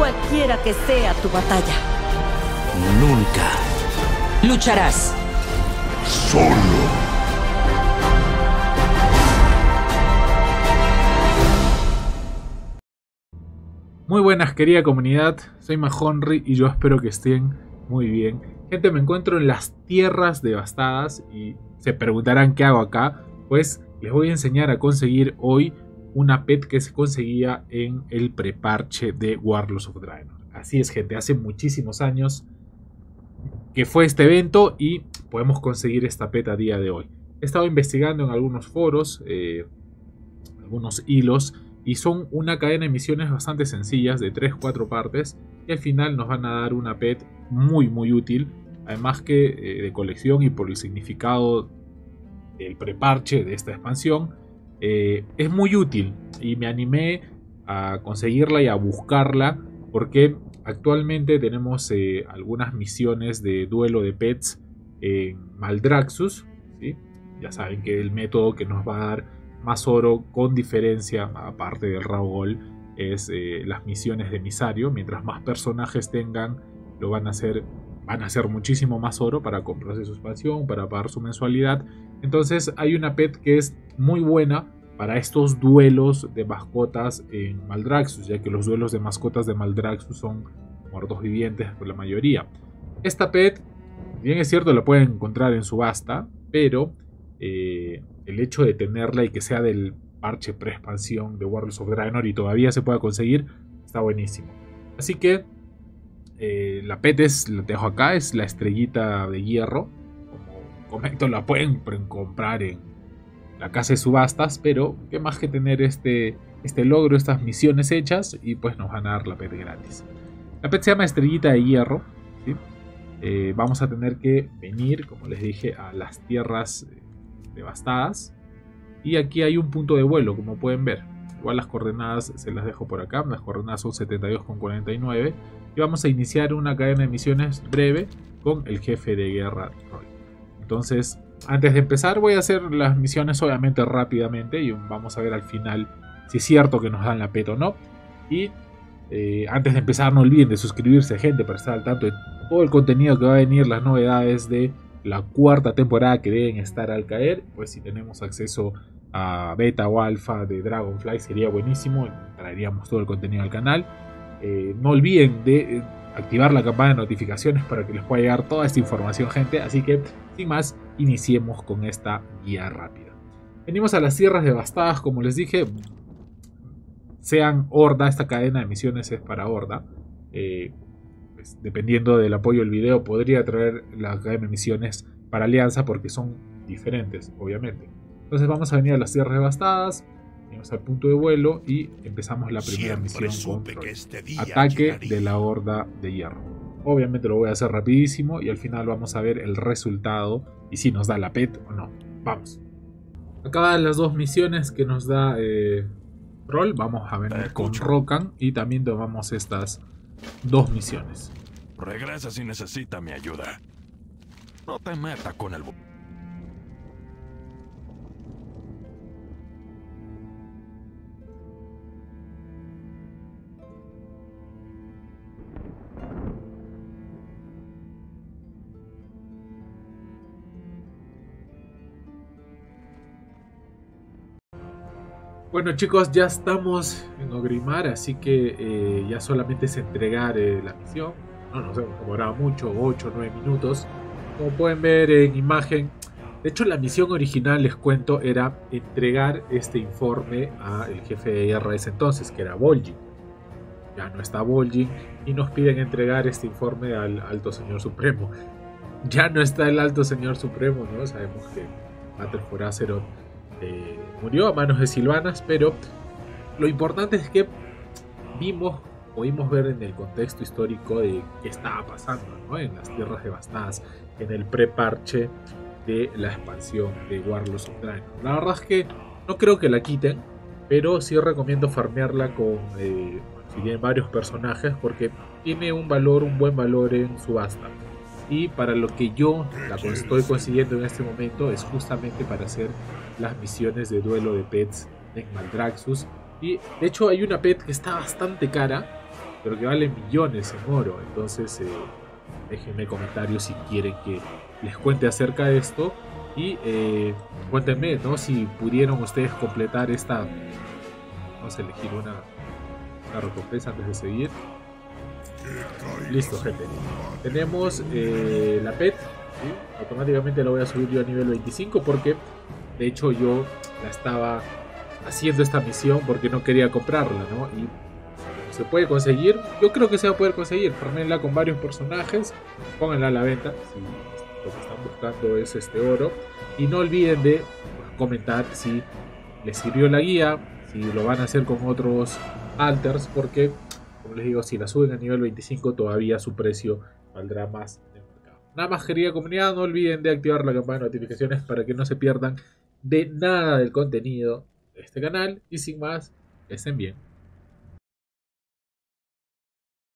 cualquiera que sea tu batalla. Nunca lucharás solo. Muy buenas, querida comunidad, soy Mahonry y yo espero que estén muy bien. Gente, me encuentro en las tierras devastadas y se preguntarán qué hago acá. Pues les voy a enseñar a conseguir hoy una pet que se conseguía en el preparche de Warlords of Draenor. Así es, gente, hace muchísimos años que fue este evento y podemos conseguir esta pet a día de hoy. He estado investigando en algunos foros, algunos hilos, y son una cadena de misiones bastante sencillas de 3-4 partes y al final nos van a dar una pet muy útil, además que de colección y por el significado del preparche de esta expansión es muy útil y me animé a conseguirla y a buscarla porque actualmente tenemos algunas misiones de duelo de pets en Maldraxxus, ¿sí? Ya saben que el método que nos va a dar más oro con diferencia, aparte del Raugol, es las misiones de emisario. Mientras más personajes tengan, van a hacer muchísimo más oro para comprarse su expansión, para pagar su mensualidad. Entonces hay una pet que es muy buena para estos duelos de mascotas en Maldraxxus, ya que los duelos de mascotas de Maldraxxus son muertos vivientes por la mayoría. Esta pet, bien es cierto, la pueden encontrar en subasta, pero el hecho de tenerla y que sea del parche pre-expansión de Warlords of Draenor y todavía se pueda conseguir, está buenísimo. Así que la pet la dejo acá, es la estrellita de hierro. Como comento, la pueden comprar en la casa de subastas, pero qué más que tener este logro, estas misiones hechas, y pues nos van a dar la pet gratis. La pet se llama estrellita de hierro, ¿sí? Vamos a tener que venir, como les dije, a las tierras devastadas y aquí hay un punto de vuelo, como pueden ver. Igual las coordenadas se las dejo por acá, las coordenadas son 72,49 y vamos a iniciar una cadena de misiones breve con el jefe de guerra Roy. Entonces, antes de empezar voy a hacer las misiones obviamente rápidamente y vamos a ver al final si es cierto que nos dan la pet o no. Y antes de empezar, no olviden de suscribirse, gente, para estar al tanto de todo el contenido que va a venir, las novedades de la cuarta temporada que deben estar al caer. Pues si tenemos acceso a beta o alfa de Dragonfly sería buenísimo, traeríamos todo el contenido al canal. No olviden de activar la campana de notificaciones para que les pueda llegar toda esta información, gente. Así que sin más, iniciemos con esta guía rápida. Venimos a las tierras devastadas, como les dije. Sean Horda, esta cadena de misiones es para Horda. Pues, dependiendo del apoyo del video, podría traer la cadena de misiones para Alianza porque son diferentes, obviamente. Entonces vamos a venir a las tierras devastadas, venimos al punto de vuelo y empezamos la primera misión con ataque de la Horda de Hierro. Obviamente lo voy a hacer rapidísimo y al final vamos a ver el resultado y si nos da la pet o no. Vamos. Acabadas las dos misiones que nos da Roll, vamos a venir con Rokan y también tomamos estas dos misiones. Regresa si necesita mi ayuda. No te meta con el... Bueno, chicos, ya estamos en Orgrimmar, así que ya solamente es entregar la misión. No nos hemos demorado mucho, 8 o 9 minutos. Como pueden ver en imagen, de hecho la misión original, les cuento, era entregar este informe al jefe de guerra de ese entonces, que era Vol'jin. Ya no está Vol'jin y nos piden entregar este informe al Alto Señor Supremo. Ya no está el Alto Señor Supremo, ¿no? Sabemos que Mater for Azeroth murió a manos de Sylvanas, pero lo importante es que pudimos ver en el contexto histórico de qué estaba pasando, ¿no? En las tierras devastadas, en el preparche de la expansión de Warlords of Draenor. La verdad es que no creo que la quiten, pero sí recomiendo farmearla con si tienen varios personajes, porque tiene un buen valor en subasta. Y para lo que yo la estoy consiguiendo en este momento es justamente para hacer las misiones de duelo de pets en Maldraxxus. Y de hecho hay una pet que está bastante cara, pero que vale millones en oro. Entonces déjenme comentarios si quieren que les cuente acerca de esto. Y cuéntenme, ¿no? Si pudieron ustedes completar esta... Vamos a elegir una recompensa antes de seguir. Listo, gente. Tenemos la pet, ¿sí? Automáticamente la voy a subir yo a nivel 25 porque de hecho yo la estaba haciendo esta misión porque no quería comprarla, ¿no? Y se puede conseguir, yo creo que se va a poder conseguir. Farmenla con varios personajes, pónganla a la venta si lo que están buscando es este oro. Y no olviden de comentar si les sirvió la guía, si lo van a hacer con otros alters, porque como les digo, si la suben a nivel 25 todavía su precio valdrá más en el mercado. Nada más, querida comunidad, no olviden de activar la campana de notificaciones para que no se pierdan de nada del contenido de este canal. Y sin más, que estén bien.